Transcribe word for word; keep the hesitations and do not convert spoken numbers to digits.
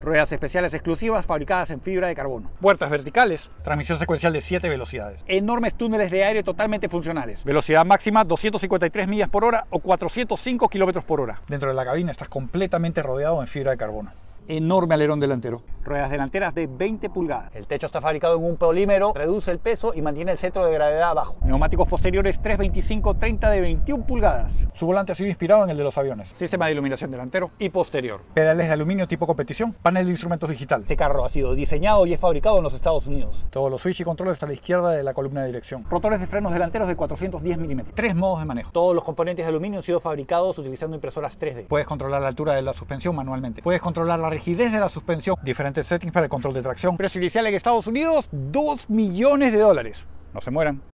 Ruedas especiales exclusivas fabricadas en fibra de carbono. Puertas verticales, transmisión secuencial de siete velocidades. Enormes túneles de aire totalmente funcionales. Velocidad máxima doscientas cincuenta y tres millas por hora o cuatrocientos cinco kilómetros por hora. Dentro de la cabina estás completamente rodeado en fibra de carbono. Enorme alerón delantero. Ruedas delanteras de veinte pulgadas. El techo está fabricado en un polímero, reduce el peso y mantiene el centro de gravedad bajo. Neumáticos posteriores tres veinticinco treinta de veintiuna pulgadas. Su volante ha sido inspirado en el de los aviones. Sistema de iluminación delantero y posterior. Pedales de aluminio tipo competición, panel de instrumentos digital. Este carro ha sido diseñado y es fabricado en los Estados Unidos. Todos los switch y controles a la izquierda de la columna de dirección. Rotores de frenos delanteros de cuatrocientos diez milímetros. Tres modos de manejo. Todos los componentes de aluminio han sido fabricados utilizando impresoras tres D. Puedes controlar la altura de la suspensión manualmente. Puedes controlar la rigidez de la suspensión. Diferentes settings para el control de tracción. Precio inicial en Estados Unidos, dos millones de dólares. No se mueran.